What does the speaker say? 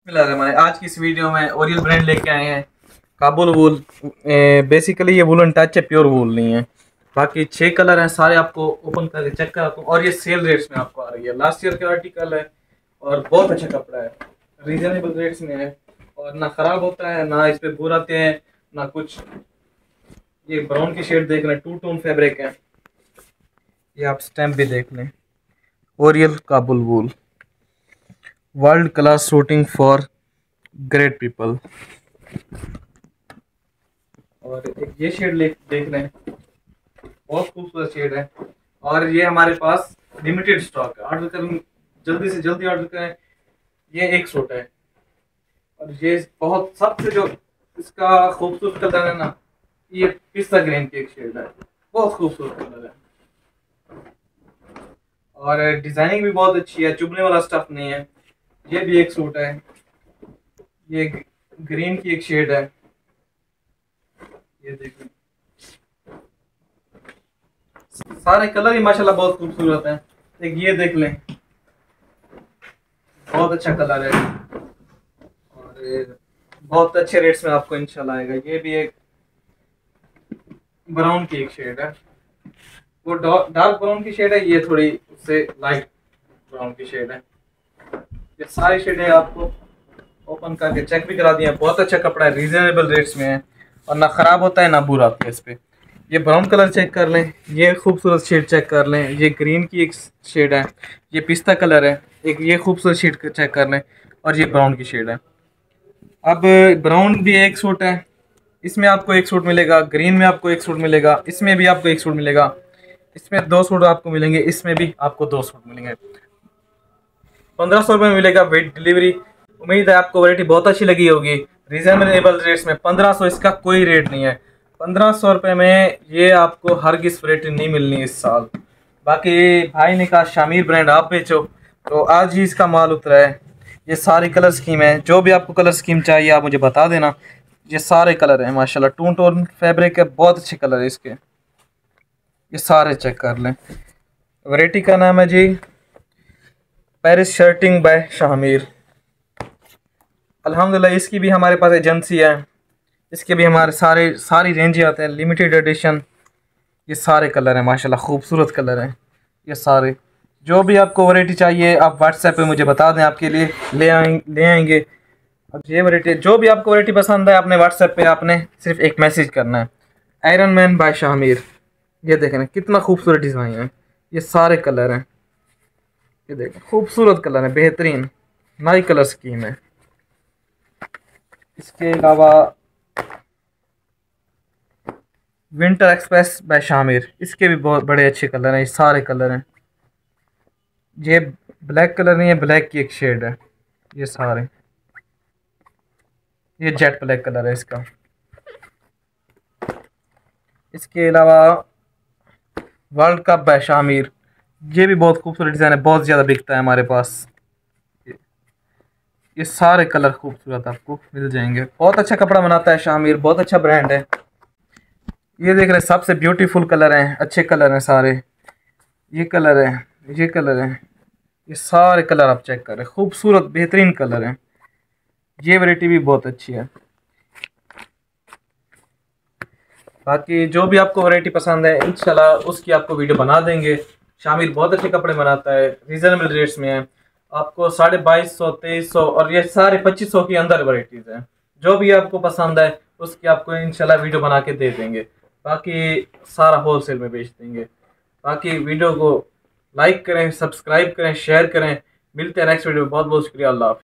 आज की इस वीडियो में ओरियल ब्रांड लेके आए हैं काबुल वूल। बेसिकली ये वूलन टच है, प्योर वूल नहीं है। बाकी 6 कलर हैं, सारे आपको ओपन करके चेक कराता हूँ। और ये सेल रेट्स में आपको आ रही है, लास्ट ईयर का आर्टिकल है और बहुत अच्छा कपड़ा है, रीजनेबल रेट्स में है और ना ख़राब होता है, ना इस पर बुर आते हैं, ना कुछ। ये ब्राउन की शेड देख लें, 2 टोन फैब्रिक है। ये आप स्टैम्प भी देख लें, Oriel Kabul wool, world class suiting for great people. और एक ये शेड देख लें, बहुत खूबसूरत शेड है। और ये हमारे पास लिमिटेड स्टॉक है, ऑर्डर करें जल्दी से जल्दी ऑर्डर करें। ये एक सूट है और ये बहुत सबसे जो इसका खूबसूरत कलर है ना, ये पिस्ता ग्रीन की एक शेड है, बहुत खूबसूरत कलर है। और डिजाइनिंग भी बहुत अच्छी है, चुभने वाला स्टफ नहीं है। ये भी एक सूट है, ये ग्रीन की एक शेड है, ये देखिए सारे कलर ही माशाल्लाह बहुत खूबसूरत हैं। एक ये देख लें, बहुत अच्छा कलर है और बहुत अच्छे रेट्स में आपको इंशाल्लाह आएगा। ये भी एक ब्राउन की एक शेड है, वो डार्क ब्राउन की शेड है, ये थोड़ी उससे लाइट ब्राउन की शेड है। ये सारी शेडें आपको ओपन करके चेक भी करा दिया। बहुत अच्छा कपड़ा है, रीजनेबल रेट्स में है और ना ख़राब होता है ना बुरा आता है इस पर। ये ब्राउन कलर चेक कर लें, ये खूबसूरत शेड चेक कर लें, ये ग्रीन की एक शेड है, ये पिस्ता कलर है, एक ये खूबसूरत शेड चेक कर लें और ये ब्राउन की शेड है। अब ब्राउन भी एक सूट है, इसमें आपको एक सूट मिलेगा, ग्रीन में आपको एक सूट मिलेगा, इसमें भी आपको एक सूट मिलेगा, इसमें 2 सूट आपको मिलेंगे, इसमें भी आपको 2 सूट मिलेंगे। 1500 रुपये में मिलेगा विद डिलीवरी। उम्मीद है आपको वैरायटी बहुत अच्छी लगी होगी। रीजनेबल रेट्स में 1500, इसका कोई रेट नहीं है। 1500 रुपये में ये आपको हर किस वैरायटी नहीं मिलनी इस साल। बाकी भाई ने कहा शामिर ब्रांड आप बेचो, तो आज ही इसका माल उतरा है। ये सारी कलर स्कीम है, जो भी आपको कलर स्कीम चाहिए आप मुझे बता देना। ये सारे कलर हैं माशाल्लाह, 2 टोन फैब्रिक है, बहुत अच्छे कलर है इसके। ये सारे चेक कर लें। वैरायटी का नाम है जी पेरिस शर्टिंग बाय शामिर। अल्हम्दुलिल्लाह इसकी भी हमारे पास एजेंसी है, इसके भी हमारे सारी रेंज आते हैं, लिमिटेड एडिशन। ये सारे कलर हैं माशाल्लाह, खूबसूरत कलर हैं ये सारे। जो भी आपको वैरायटी चाहिए आप व्हाट्सएप पे मुझे बता दें, आपके लिए ले आएंगे। अब ये वैरायटी, जो भी आपको वैरायटी पसंद है अपने व्हाट्सएप पे आपने सिर्फ एक मैसेज करना है, आयरन मैन बाय शामिर। ये देखें ना कितना खूबसूरत डिज़ाइन है, ये सारे कलर हैं, ये देखें खूबसूरत कलर है, बेहतरीन नई कलर स्कीम है। इसके अलावा विंटर एक्सप्रेस बाय शामिर, इसके भी बहुत बड़े अच्छे कलर हैं, ये सारे कलर हैं। ये ब्लैक कलर नहीं है, ब्लैक की एक शेड है, ये सारे। ये जेट ब्लैक कलर है इसका। इसके अलावा वर्ल्ड कप बाय शामिर, ये भी बहुत खूबसूरत डिज़ाइन है, बहुत ज़्यादा बिकता है हमारे पास। ये सारे कलर खूबसूरत आपको मिल जाएंगे, बहुत अच्छा कपड़ा बनाता है शामिर, बहुत अच्छा ब्रांड है। ये देख रहे हैं सबसे ब्यूटीफुल कलर हैं, अच्छे कलर हैं सारे। ये कलर है, ये कलर है, ये सारे कलर आप चेक करें, खूबसूरत बेहतरीन कलर हैं। ये वैरायटी भी बहुत अच्छी है। बाकी जो भी आपको वैरायटी पसंद है इंशाल्लाह उसकी आपको वीडियो बना देंगे। शामिर बहुत अच्छे कपड़े बनाता है, रीजनेबल रेट्स में है। आपको 2250, 2300 और ये सारे 2500 के अंदर वैरायटीज़ हैं। जो भी आपको पसंद है उसकी आपको इंशाल्लाह वीडियो बना के दे देंगे। बाकी सारा होलसेल में बेच देंगे। बाकी वीडियो को लाइक करें, सब्सक्राइब करें, शेयर करें। मिलते हैं नेक्स्ट वीडियो में। बहुत बहुत शुक्रिया। अल्लाह हाफ़िज़।